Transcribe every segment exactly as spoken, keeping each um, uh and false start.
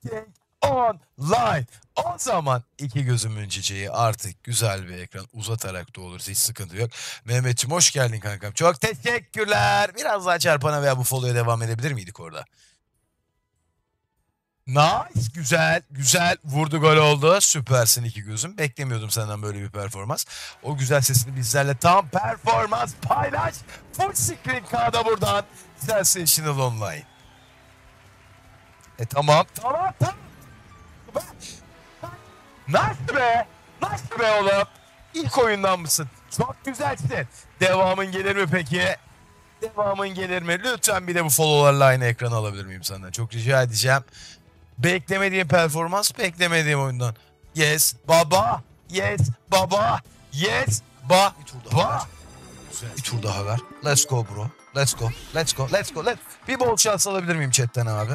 Take online. O zaman iki gözümün çiçeği artık güzel bir ekran uzatarak da olur. Hiç sıkıntı yok. Mehmetciğim hoş geldin kankam. Çok teşekkürler. Biraz daha çarpana veya bu follow'a devam edebilir miydik orada? Nice. Güzel. Güzel. Vurdu gol oldu. Süpersin iki gözüm. Beklemiyordum senden böyle bir performans. O güzel sesini bizlerle tam performans paylaş. Full screen K'da buradan. Sensational Online. E tamam. Tamam tamam. Nasıl be? Nasıl be oğlum? İlk oyundan mısın? Çok güzelsin. Devamın gelir mi peki? Devamın gelir mi? Lütfen bir de bu followlarla aynı ekranı alabilir miyim senden? Çok rica edeceğim. Beklemediğim performans, beklemediğim oyundan. Yes baba. Yes baba. Yes baba. Bir tur daha ver. Bir tur daha ver. Let's go bro. Let's go. Let's go. Let's go. Let's. Bir bol şans alabilir miyim chatten abi?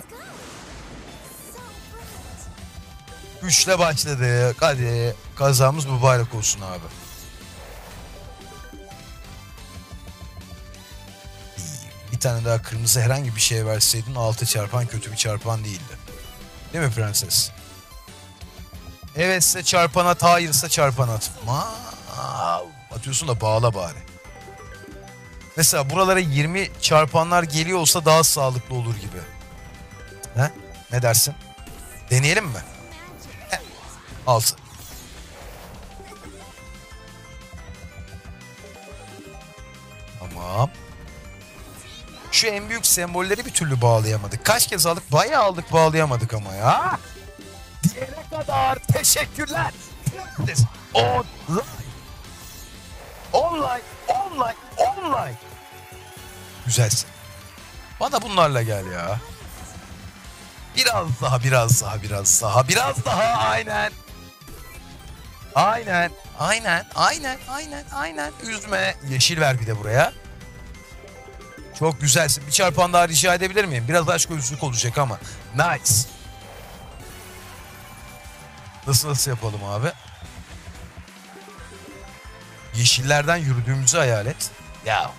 Üçle başladık. Hadi kazamız mübarek olsun abi. Bir tane daha kırmızı herhangi bir şey verseydin altı çarpan kötü bir çarpan değildi. Değil mi prenses? Evetse çarpan at, hayırsa çarpan at. Ma atıyorsun da bağla bari. Mesela buralara yirmi çarpanlar geliyor olsa daha sağlıklı olur gibi. He? Ne dersin? Deneyelim mi? altı. Tamam. Şu en büyük sembolleri bir türlü bağlayamadık. Kaç kez aldık? Bayağı aldık, bağlayamadık ama ya. Diyene kadar teşekkürler. Online. Online. Online. Online. Güzelsin. Bana bunlarla gel ya. Biraz daha, biraz daha, biraz daha, biraz daha. Aynen. Aynen. Aynen. Aynen. Aynen. Aynen. Üzme. Yeşil ver bir de buraya. Çok güzelsin. Bir çarpan daha rica edebilir miyim? Biraz aşk ölçülük olacak ama. Nice. Nasıl nasıl yapalım abi? Yeşillerden yürüdüğümüzü hayal et. Ya.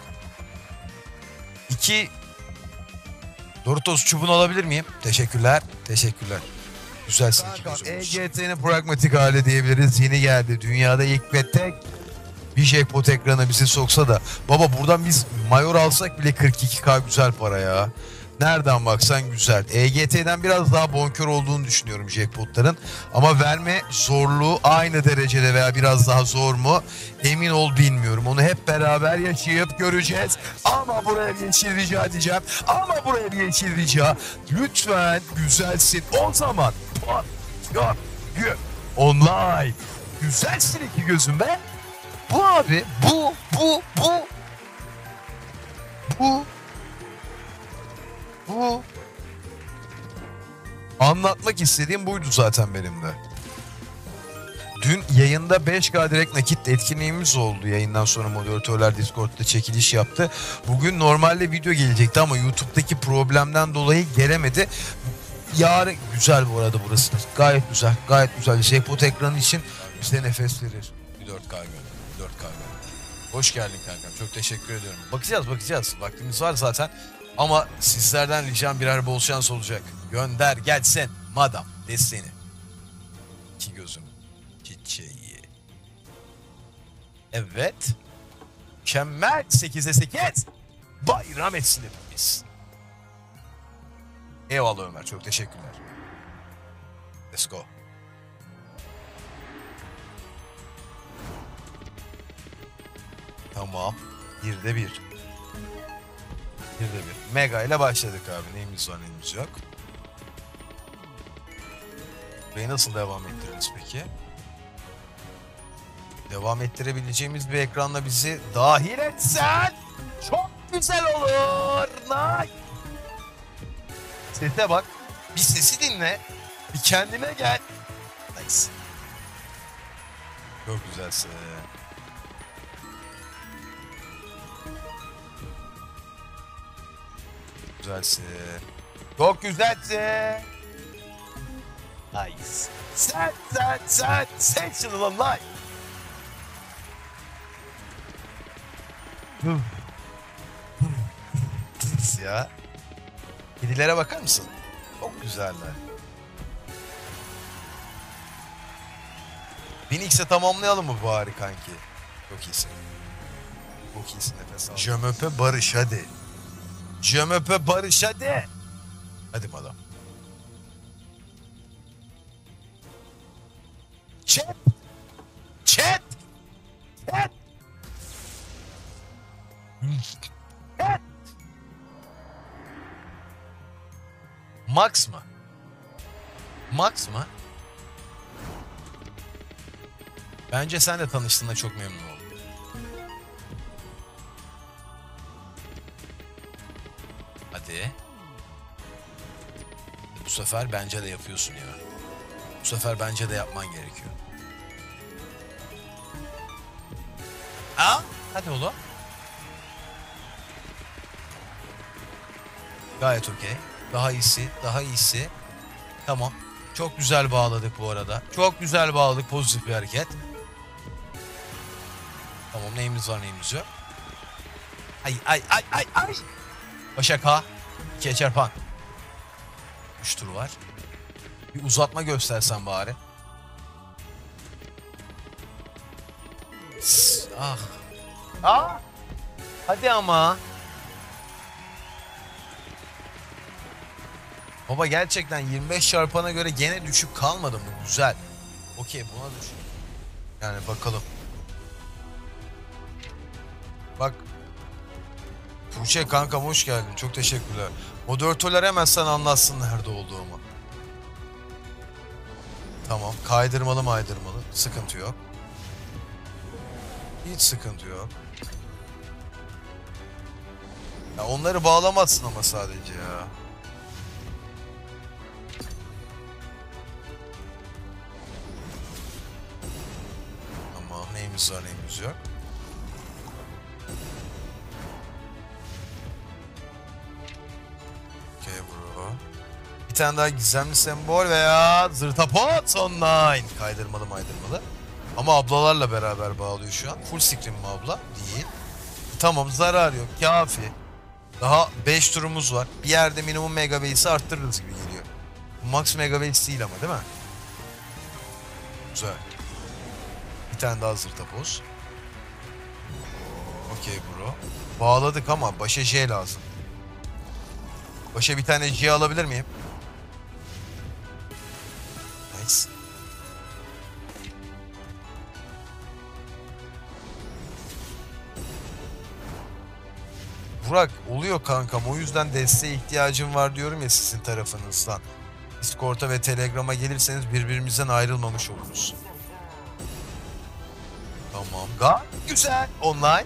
İki Doritos çubuğunu alabilir miyim? Teşekkürler. Teşekkürler. Güzelsin. E G T'nin pragmatik hali diyebiliriz. Yeni geldi. Dünyada ilk ve tek bir jackpot ekranı bizi soksa da. Baba buradan biz mayor alsak bile kırk iki K güzel para ya. Nereden baksan güzel. E G T'den biraz daha bonkör olduğunu düşünüyorum jackpotların. Ama verme zorluğu aynı derecede veya biraz daha zor mu? Emin ol bilmiyorum. Onu hep beraber yaşayıp göreceğiz. Ama buraya bir yeşil rica edeceğim. Ama buraya bir yeşil rica. Lütfen güzelsin. O zaman yok. Online. Güzelsin iki gözüm be. Bu abi. Bu. Bu. Bu. Bu. Bu. Anlatmak istediğim buydu zaten benim de. Dün yayında beş K direkt nakit etkinliğimiz oldu. Yayından sonra moderatörler Discord'da çekiliş yaptı. Bugün normalde video gelecekti ama YouTube'daki problemden dolayı gelemedi. Yarın güzel bu arada burası. Gayet güzel. Gayet güzel. Jackpot ekranı için bize nefes verir. Bir dört K gönder. dört K gönder. Hoş geldin kankam. Çok teşekkür ediyorum. Bakacağız bakacağız. Vaktimiz var zaten. Ama sizlerden ricam birer bol şans olacak. Gönder gelsin. Madam desteğini. İki gözüm çiçeği. Evet. Mükemmel. sekize sekiz. Bayram etsin hepimiz. Eyvallah Ömer. Çok teşekkürler. Let's go. Tamam. Bir de bir. Bir de bir. Mega ile başladık abi. Neyimiz var neyimiz yok. Burayı nasıl devam ettiririz peki? Devam ettirebileceğimiz bir ekranla bizi dahil etsen çok güzel olur. Nice. Sese bak. Bir sesi dinle. Bir kendine gel. Nice. Çok güzelsin. Güzelsin. Çok güzelsin. Nice. Sen, sen, sen, sensational online. Ya. Kedilere bakar mısın? Çok güzeller. bin x'e tamamlayalım mı bari kanki? Çok iyisin. Çok iyisin, nefes al. Je m'appelle Barış, hadi. Je m'appelle Barış, hadi. Hadi madam. Chat. Chat. Chat. Chat. Max mı? Max mı? Bence sen de tanıştığında çok memnun oldum. Hadi. Bu sefer bence de yapıyorsun ya. Bu sefer bence de yapman gerekiyor. Ha? Hadi oğlum. Gayet okey. Daha iyisi, daha iyisi. Tamam. Çok güzel bağladık bu arada. Çok güzel bağladık, pozitif bir hareket. Tamam, neyimiz var neyimiz yok. Ay ay ay ay ay. Başak ha. İkiye çarpan. Üç tur var. Bir uzatma göstersen bari. Sss, ah. Ah. Hadi ama. Baba gerçekten yirmi beş çarpana göre gene düşük kalmadı mı? Güzel. Okey, buna düşük. Yani bakalım. Bak. Tuğçe kankam hoş geldin. Çok teşekkürler. Moderatörler hemen sana anlatsın nerede olduğumu. Tamam. Kaydırmalı maydırmalı. Sıkıntı yok. Hiç sıkıntı yok. Ya onları bağlamazsın ama sadece ya. Tamam. Neyimiz var neyimiz yok. Okay bro. Bir tane daha gizemli sembol veya zırtapot online. Kaydırmalı maydırmalı. Ama ablalarla beraber bağlıyor şu an. Full screen mi abla? Değil. Tamam, zarar yok. Kafi. Daha beş turumuz var. Bir yerde minimum megabase'i arttırırız gibi geliyor. Max megabase değil ama değil mi? Güzel. Bir tane daha zırtapoz. Okey bro. Bağladık ama başa J lazım. Başa bir tane J alabilir miyim? Nice. Burak oluyor kankam, o yüzden desteğe ihtiyacım var diyorum ya sizin tarafınızdan. Discord'a ve Telegram'a gelirseniz birbirimizden ayrılmamış oluruz. Tamam. Gayet güzel. Online.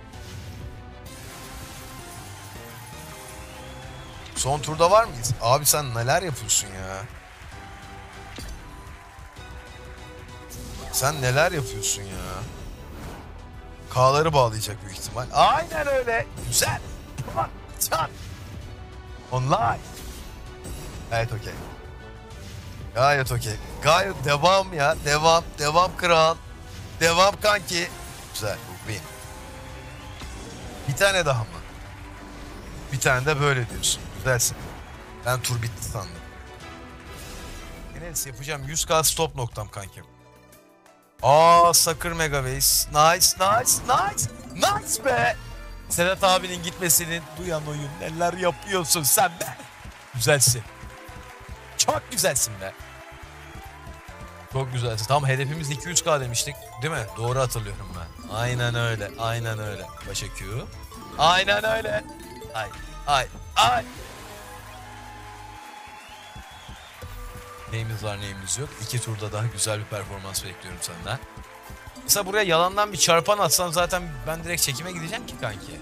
Son turda var mıyız? Abi sen neler yapıyorsun ya? Sen neler yapıyorsun ya? K'ları bağlayacak büyük ihtimal. Aynen öyle. Güzel. Çat. Online. Gayet okey. Gayet okey. Gayet devam ya. Devam. Devam kral. Devam kanki. Güzel. Win. Bir tane daha mı? Bir tane de böyle diyorsun. Güzelsin. Ben tur bitti sandım. Enes yapacağım. yüz K stop noktam kankim. Aa, Sakır Megabase. Nice, nice, nice. Nice be. Sedat abinin gitmesinin duyan oyun. Neler yapıyorsun sen be. Güzelsin. Çok güzelsin be. Çok güzelsin. Tam hedefimiz iki yüz K demiştik. Değil mi? Doğru hatırlıyorum ben. Aynen öyle. Aynen öyle. Başa Q. Aynen öyle. Ay. Ay. Ay. Neyimiz var neyimiz yok. İki turda daha güzel bir performans bekliyorum senden. Mesela buraya yalandan bir çarpan atsan zaten ben direkt çekime gideceğim ki kanki.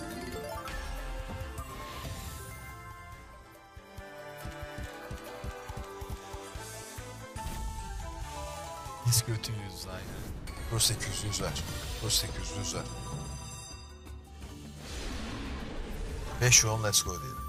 Biz götüyüz aynen. Vur sekiz yüz ver. Vur sekiz yüz ver. beş on let's go diyelim.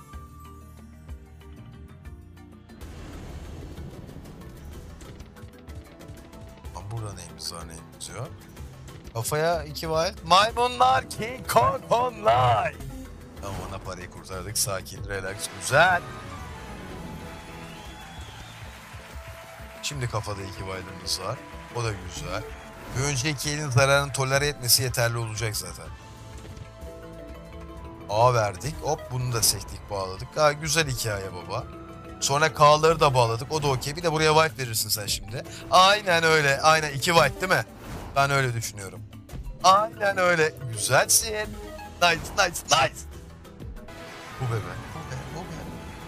Burada neyimiz var neyimiz yok. Kafaya iki wild. Maymunlar King Kong Online. Tamam, ona parayı kurtardık. Sakin, relax, güzel. Şimdi kafada iki wild'ımız var. O da güzel. Bir önceki elin zararını tolere etmesi yeterli olacak zaten. A verdik. Hop bunu da sektik bağladık. Ha, güzel hikaye baba. Sonra K'ları da bağladık. O da okey. Bir de buraya wipe verirsin sen şimdi. Aynen öyle. Aynen iki wipe değil mi? Ben öyle düşünüyorum. Aynen öyle. Güzelsin. Nice nice nice. Bu bebe. Bu be bu be.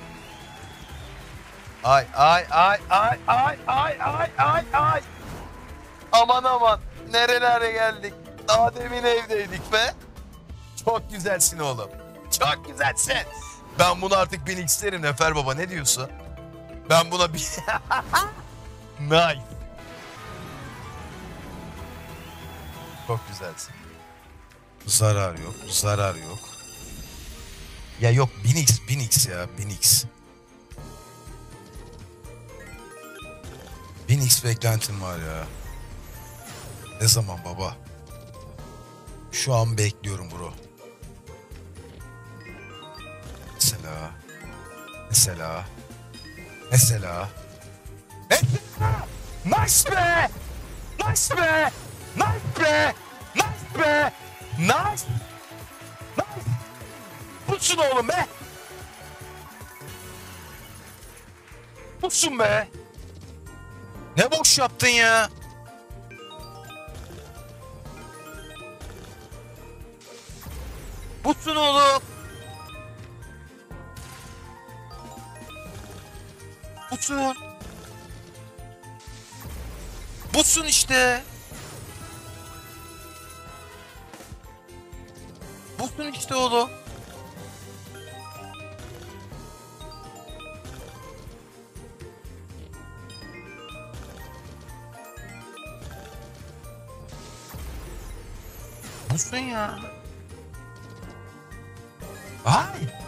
Ay ay ay ay ay ay ay ay ay. Aman aman. Nerelere geldik. Daha demin evdeydik be. Çok güzelsin oğlum. Çok güzelsin. Ben bunu artık bin x derim Nefer Baba, ne diyorsun? Ben buna bir... Nice. Çok güzelsin. Zarar yok, zarar yok. Ya yok bin x, bin x ya, bin x. bin x beklentim var ya. Ne zaman baba? Şu an bekliyorum bro. Mesela. Mesela. Mesela. Mesela. Nice be! Nice be! Nice be! Nice be! Nice! Nice! Tutsun oğlum be! Tutsun be! Ne boş yaptın ya? Tutsun oğlum! Butsun. Butsun işte. Butsun işte oğlum. Butsun ya. Ay.